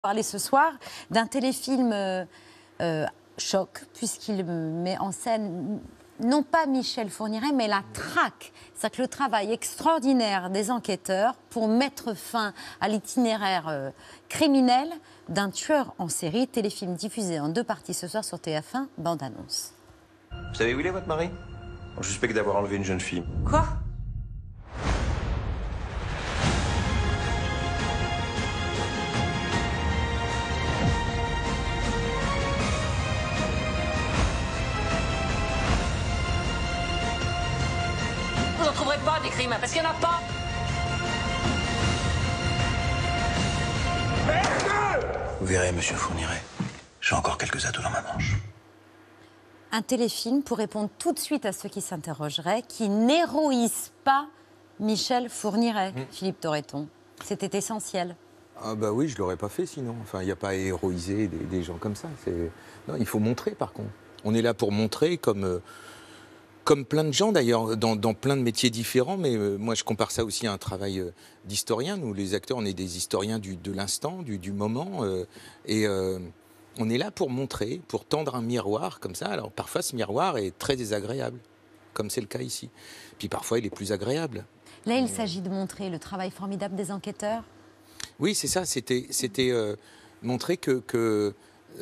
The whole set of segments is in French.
Parler ce soir d'un téléfilm choc, puisqu'il met en scène non pas Michel Fourniret, mais la traque. C'est-à-dire que le travail extraordinaire des enquêteurs pour mettre fin à l'itinéraire criminel d'un tueur en série. Téléfilm diffusé en 2 parties ce soir sur TF1, bande-annonce. Vous savez où il est, votre mari? On suspecte d'avoir enlevé une jeune fille. Quoi? Vous n'en trouverez pas des crimes, parce qu'il n'y en a pas. Vous verrez, monsieur Fourniret, j'ai encore quelques atouts dans ma manche. Un téléfilm pour répondre tout de suite à ceux qui s'interrogeraient, qui n'héroïse pas Michel Fourniret, Philippe Torreton. C'était essentiel. Ah bah oui, je ne l'aurais pas fait sinon. Enfin, il n'y a pas à héroïser des gens comme ça. Non, il faut montrer par contre. On est là pour montrer comme plein de gens d'ailleurs, dans plein de métiers différents, mais moi je compare ça aussi à un travail d'historien. Nous, les acteurs, on est des historiens de l'instant, du moment, on est là pour montrer, pour tendre un miroir comme ça. Alors parfois ce miroir est très désagréable, comme c'est le cas ici. Puis parfois il est plus agréable. Là, il s'agit de montrer le travail formidable des enquêteurs. Oui, c'est ça, c'était montrer que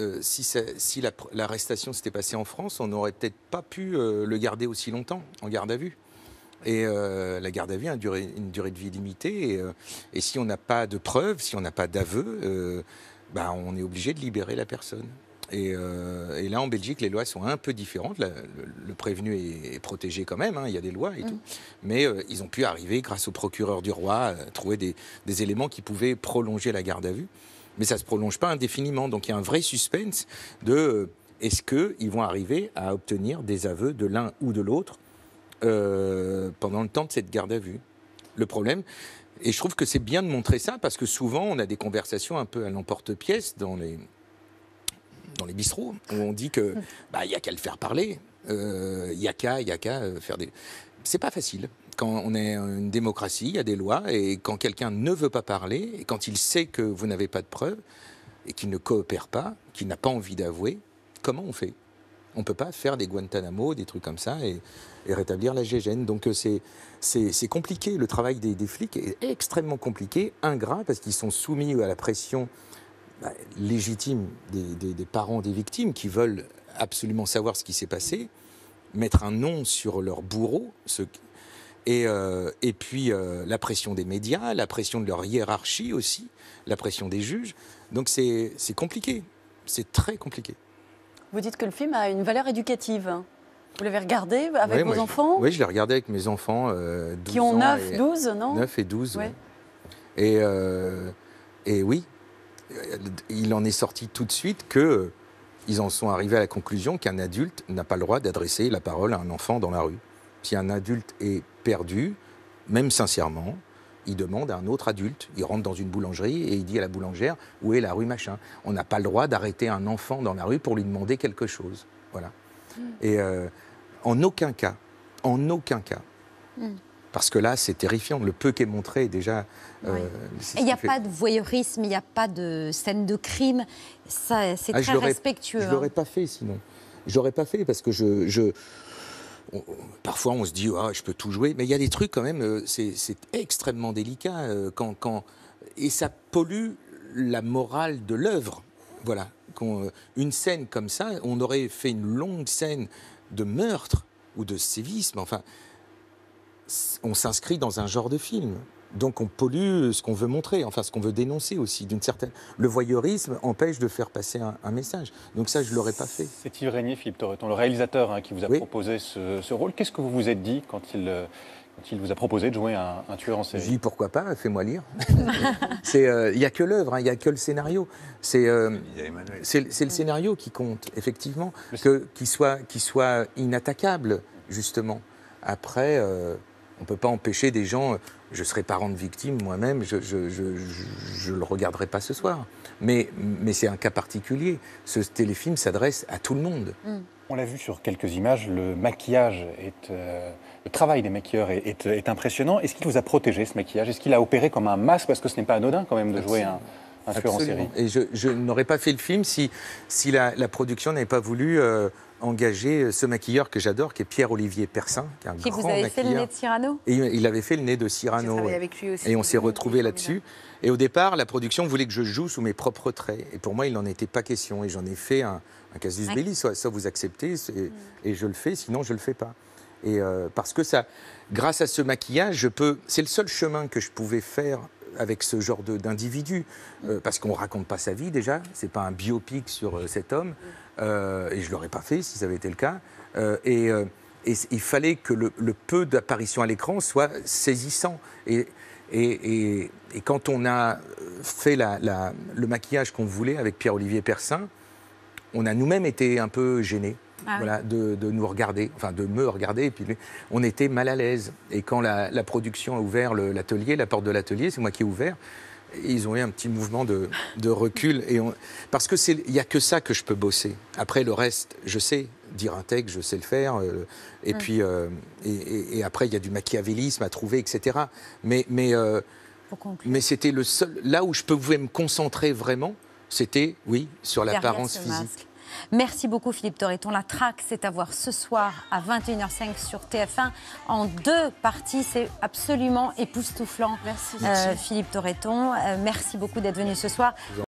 si l'arrestation s'était passée en France, on n'aurait peut-être pas pu le garder aussi longtemps en garde à vue. Et la garde à vue a une durée de vie limitée. Et si on n'a pas de preuves, si on n'a pas d'aveu, on est obligé de libérer la personne. Et là, en Belgique, les lois sont un peu différentes. Le prévenu est protégé quand même, hein, il y a des lois et tout. Mais ils ont pu arriver, grâce au procureur du roi, à trouver des éléments qui pouvaient prolonger la garde à vue. Mais ça ne se prolonge pas indéfiniment. Donc il y a un vrai suspense de est-ce qu'ils vont arriver à obtenir des aveux de l'un ou de l'autre pendant le temps de cette garde à vue. Le problème, et je trouve que c'est bien de montrer ça, parce que souvent on a des conversations un peu à l'emporte-pièce dans les bistrots, où on dit que y a qu'à le faire parler, il y a qu'à faire des... C'est pas facile. Quand on est une démocratie, il y a des lois, et quand quelqu'un ne veut pas parler, et quand il sait que vous n'avez pas de preuves, et qu'il ne coopère pas, qu'il n'a pas envie d'avouer, comment on fait? On ne peut pas faire des Guantanamo, des trucs comme ça, et rétablir la GIGN. Donc c'est compliqué. Le travail des flics est extrêmement compliqué, ingrat, parce qu'ils sont soumis à la pression légitime des parents des victimes, qui veulent absolument savoir ce qui s'est passé, mettre un nom sur leur bourreau, et puis la pression des médias, la pression de leur hiérarchie aussi, la pression des juges. Donc c'est compliqué, c'est très compliqué. Vous dites que le film a une valeur éducative. Vous l'avez regardé avec vos enfants? Oui, je l'ai regardé avec mes enfants. 12 qui ont 9, 12, non? 9 et 12, ouais. Et oui, il en est sorti tout de suite qu'ils en sont arrivés à la conclusion qu'un adulte n'a pas le droit d'adresser la parole à un enfant dans la rue. Si un adulte est perdu, même sincèrement, il demande à un autre adulte, il rentre dans une boulangerie et il dit à la boulangère « Où est la rue machin ?» On n'a pas le droit d'arrêter un enfant dans la rue pour lui demander quelque chose. Voilà. Et en aucun cas, parce que là c'est terrifiant, le peu qui est montré est déjà... Et il n'y a pas de voyeurisme, il n'y a pas de scène de crime, c'est très respectueux. Je ne l'aurais pas fait sinon. Je l'aurais pas fait parce que parfois on se dit je peux tout jouer, mais il y a des trucs quand même, c'est extrêmement délicat et ça pollue la morale de l'œuvre. Voilà, une scène comme ça, on aurait fait une longue scène de meurtre ou de sévice, mais enfin, on s'inscrit dans un genre de film. Donc on pollue ce qu'on veut montrer, enfin ce qu'on veut dénoncer aussi. Le voyeurisme empêche de faire passer un message. Donc ça, je ne l'aurais pas fait. C'est Yves Régnier, Philippe Torreton, le réalisateur qui vous a proposé ce rôle. Qu'est-ce que vous vous êtes dit quand il vous a proposé de jouer un tueur en série? J'ai dit pourquoi pas, fais-moi lire. Il n'y a que l'œuvre, il n'y a que le scénario. C'est le scénario qui compte, effectivement, qu'il soit inattaquable, justement. Après, on ne peut pas empêcher des gens... Je serai parent de victime moi-même, je ne le regarderai pas ce soir. Mais c'est un cas particulier. Ce téléfilm s'adresse à tout le monde. On l'a vu sur quelques images, le maquillage, le travail des maquilleurs est impressionnant. Est-ce qu'il vous a protégé, ce maquillage? Est-ce qu'il a opéré comme un masque? Parce que ce n'est pas anodin quand même de jouer un un tueur en série. Et je n'aurais pas fait le film si la production n'avait pas voulu engager ce maquilleur que j'adore, qui est Pierre-Olivier Persin, qui est un Qui grand vous avez fait le maquilleur. nez de Cyrano? Et il avait fait le nez de J'ai Cyrano. travaillé ouais. avec lui aussi. Et on s'est retrouvés là-dessus. Et au départ, la production voulait que je joue sous mes propres traits. Et pour moi, il n'en était pas question. Et j'en ai fait un casus belli. Soit vous acceptez, et je le fais, sinon je ne le fais pas. Et parce que ça, grâce à ce maquillage, c'est le seul chemin que je pouvais faire avec ce genre d'individu. Parce qu'on ne raconte pas sa vie déjà. Ce n'est pas un biopic sur cet homme. Et je ne l'aurais pas fait si ça avait été le cas. Et il fallait que le peu d'apparition à l'écran soit saisissant. Et quand on a fait le maquillage qu'on voulait avec Pierre-Olivier Persin, on a nous-mêmes été un peu gênés de nous regarder, enfin de me regarder. Et puis on était mal à l'aise. Et quand la production a ouvert l'atelier, la porte de l'atelier, c'est moi qui ai ouvert, ils ont eu un petit mouvement de recul. Parce qu'il n'y a que ça que je peux bosser. Après, le reste, je sais dire un texte, je sais le faire. Et puis, et après, il y a du machiavélisme à trouver, etc. Mais c'était le seul... Là où je pouvais me concentrer vraiment, c'était, sur l'apparence physique. Merci beaucoup Philippe Torreton. La traque, c'est à voir ce soir à 21h05 sur TF1 en 2 parties. C'est absolument époustouflant. Merci. Philippe Torreton, merci beaucoup d'être venu ce soir.